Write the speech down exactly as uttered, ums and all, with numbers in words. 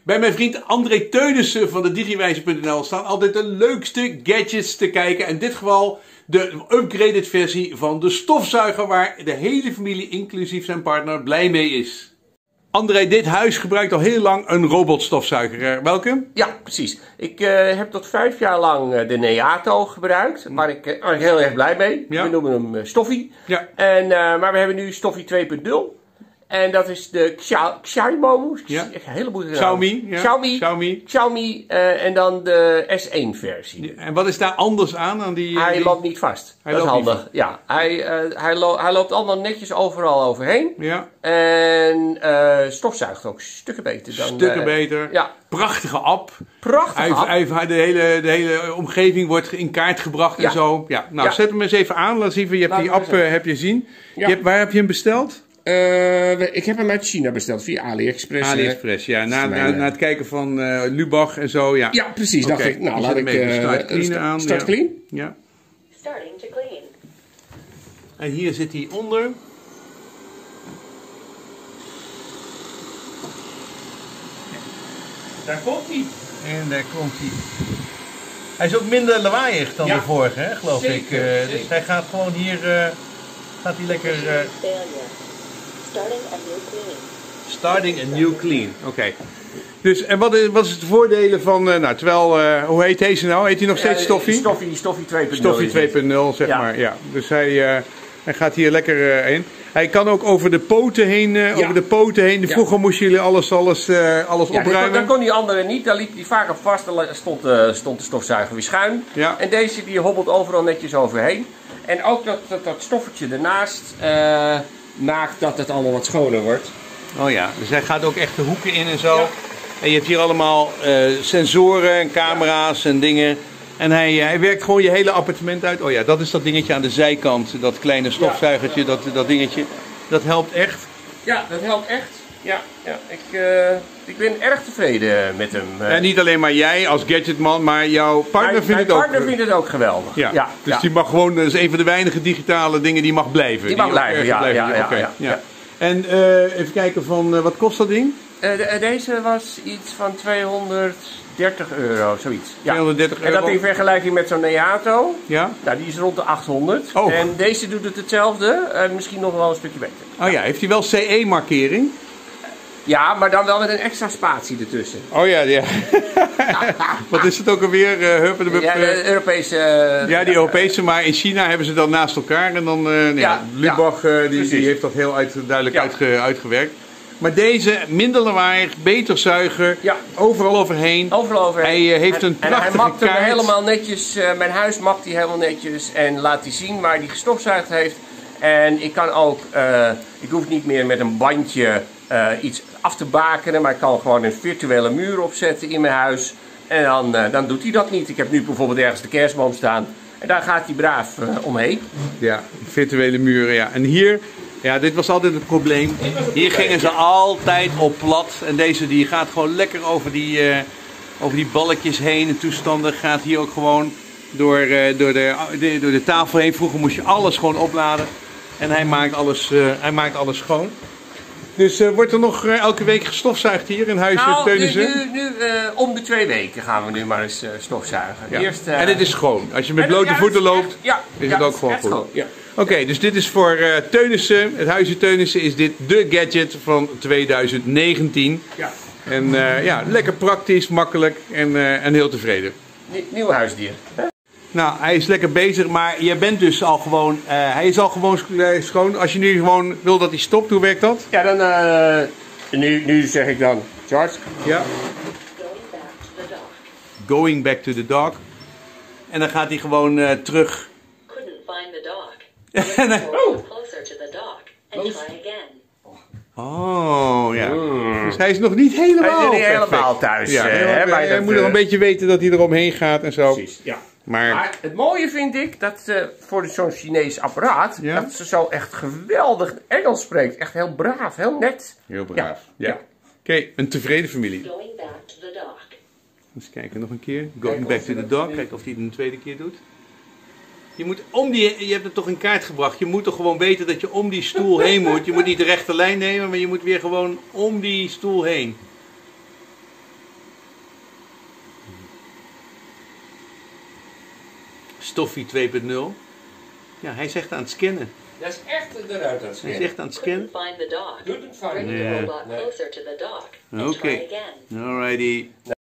Bij mijn vriend André Teunissen van de Digiwijzer punt n l staan altijd de leukste gadgets te kijken. In dit geval de upgraded versie van de stofzuiger waar de hele familie, inclusief zijn partner, blij mee is. André, dit huis gebruikt al heel lang een robotstofzuiger. Welke? Ja, precies. Ik uh, heb tot vijf jaar lang uh, de Neato gebruikt, waar ik, uh, waar ik heel erg blij mee. Ja. We noemen hem uh, Stoffie. Ja. En, uh, maar we hebben nu Stoffie twee punt nul. En dat is de Xiaomi. Ja. Xiaomi, ja. Xiaomi. Xiaomi. Xiaomi uh, en dan de S één versie. Ja, en wat is daar anders aan? aan die, hij die... loopt niet vast. Hij dat is handig. Niet... Ja, hij, uh, hij, lo hij loopt allemaal netjes overal overheen. Ja. En uh, stofzuigt ook stukken beter dan. Stukken uh, beter. Ja. Prachtige app. Prachtige hij, app. Hij, hij, de, hele, de hele omgeving wordt in kaart gebracht ja. en zo. Ja. Nou, ja. Zet hem eens even aan. Laat zien. Je hebt Laat die app uh, heb je zien. Ja. Je hebt, waar heb je hem besteld? Uh, ik heb hem uit China besteld, via AliExpress. AliExpress, ja. Na, na, na het kijken van uh, Lubach en zo, ja. Ja, precies. Okay. Dacht ik, nou, laat ik uh, start clean uh, aan. Start ja. clean? Ja. Starting to clean. En hier zit hij onder. Daar komt hij. En daar komt hij. Hij is ook minder lawaaiig dan ja. de vorige, hè, geloof zeker, ik. Uh, zeker. Dus hij gaat gewoon hier... Uh, Gaat hij lekker... Uh... Starting a new clean. Starting a new clean. Oké. Okay. Dus, en wat is, wat is het voordelen van... Uh, nou, terwijl... Uh, hoe heet deze nou? Heet hij nog steeds Stoffie? Stoffie, Stoffie twee punt nul. Stoffie twee punt nul, zeg ja. maar. Ja. Dus hij, uh, hij gaat hier lekker uh, heen. Hij kan ook over de poten heen. Uh, ja. Over de poten heen. Vroeger ja. moesten jullie alles, alles, uh, alles ja, opruimen. Dan kon die andere niet. Daar liep hij vaak op vast. Dan stond, uh, stond de stofzuiger weer schuin. Ja. En deze die hobbelt overal netjes overheen. En ook dat, dat, dat stoffertje ernaast uh, maakt dat het allemaal wat schoner wordt. Oh ja, dus hij gaat ook echt de hoeken in en zo. Ja. En je hebt hier allemaal uh, sensoren en camera's ja. en dingen. En hij, hij werkt gewoon je hele appartement uit. Oh ja, dat is dat dingetje aan de zijkant. Dat kleine stofzuigertje, ja. dat, dat dingetje. Dat helpt echt. Ja, dat helpt echt. Ja, ja. Ik, uh, ik ben erg tevreden met hem. En niet alleen maar jij als gadgetman, maar jouw partner mijn, vindt mijn het ook... Mijn partner vindt het ook geweldig. Ja, ja dus ja. die mag gewoon, dat is een van de weinige digitale dingen die mag blijven. Die mag die blijven, ja, blijven. Ja, ja, okay. ja, ja, ja. En uh, even kijken van, uh, wat kost dat ding? Uh, de, deze was iets van tweehonderddertig euro, zoiets. Ja. tweehonderddertig euro. En dat in vergelijking met zo'n Neato, ja? Nou, die is rond de achthonderd. Oh. En deze doet het hetzelfde, uh, misschien nog wel een stukje beter. Oh ja, heeft hij wel C E-markering? Ja, maar dan wel met een extra spatie ertussen. Oh ja, ja. Wat is het ook alweer? Uh, Hup, de, ja, de Europese... Uh, ja, die Europese, maar in China hebben ze dat naast elkaar. En dan, uh, ja, ja, Lubach, uh, die, die heeft dat heel uit, duidelijk ja. uitge, uitgewerkt. Maar deze, minder lawaaiig, beter zuiger, ja. overal overheen. Overal overheen. Hij uh, heeft een prachtige en hij mapt kaart. hem helemaal netjes, uh, mijn huis mapt hij helemaal netjes en laat hij zien waar hij gestofzuigd heeft. En ik kan ook, uh, ik hoef niet meer met een bandje uh, iets af te bakenen, maar ik kan gewoon een virtuele muur opzetten in mijn huis. En dan, uh, dan doet hij dat niet. Ik heb nu bijvoorbeeld ergens de kerstboom staan en daar gaat hij braaf uh, omheen. Ja, virtuele muren, ja. En hier, ja, dit was altijd het probleem. Hier gingen ze altijd op plat. En deze die gaat gewoon lekker over die, uh, over die balkjes heen en toestanden. Gaat hier ook gewoon door, uh, door, de, de, door de tafel heen. Vroeger moest je alles gewoon opladen. En hij maakt alles, uh, hij maakt alles schoon. Dus uh, wordt er nog uh, elke week gestofzuigd hier in huisje nou, Teunissen? Nu, nu, nu uh, om de twee weken gaan we nu maar eens uh, stofzuigen. Ja. Eerst, uh, en het is schoon. Als je met blote ja, voeten loopt, echt, ja, is ja, het ook gewoon goed. Ja. Oké, okay, dus dit is voor uh, Teunissen, het huisje Teunissen is dit de gadget van tweeduizend negentien. Ja. En uh, ja, lekker praktisch, makkelijk en, uh, en heel tevreden. Nieuw huisdier. Hè? Nou, hij is lekker bezig, maar je bent dus al gewoon, uh, hij is al gewoon schoon. Als je nu gewoon wil dat hij stopt, hoe werkt dat? Ja, dan, uh, nu, nu zeg ik dan, George. Ja. Going back to the dog. En dan gaat hij gewoon uh, terug. Couldn't find the dog. Oh. Closer to the dog and try again. Oh, ja. Mm. Dus hij is nog niet helemaal Hij is niet helemaal thuis. Ja, uh, hè, maar hij moet nog een beetje weten dat hij eromheen gaat en zo. Precies, ja. Maar, maar het mooie vind ik dat uh, voor zo'n Chinees apparaat, ja? dat ze zo echt geweldig Engels spreekt. Echt heel braaf, heel net. Heel braaf, ja. ja. ja. Oké, okay, een tevreden familie. Going back to the dog. Eens kijken nog een keer. Going back to the dog. Kijk of hij het een tweede keer doet. Je moet om die, je hebt het toch in kaart gebracht. Je moet toch gewoon weten dat je om die stoel heen moet. Je moet niet de rechte lijn nemen, maar je moet weer gewoon om die stoel heen. Stoffie twee punt nul. Ja, hij is echt aan het scannen. Dat is echt eruit aan het Hij is scannen. echt aan het scannen. Couldn't find the dock. Couldn't find Bring it. the Yeah. robot Nee. closer to the dock and Oké. try again. Alrighty.